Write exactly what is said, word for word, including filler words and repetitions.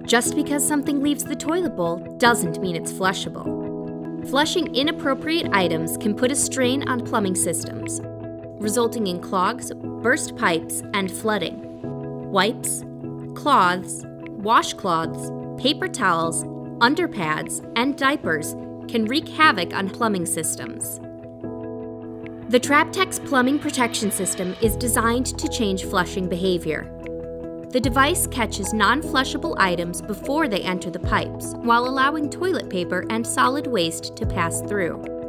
Just because something leaves the toilet bowl doesn't mean it's flushable. Flushing inappropriate items can put a strain on plumbing systems, resulting in clogs, burst pipes, and flooding. Wipes, cloths, washcloths, paper towels, underpads, and diapers can wreak havoc on plumbing systems. The Traptex Plumbing Protection System is designed to change flushing behavior. The device catches non-flushable items before they enter the pipes, while allowing toilet paper and solid waste to pass through.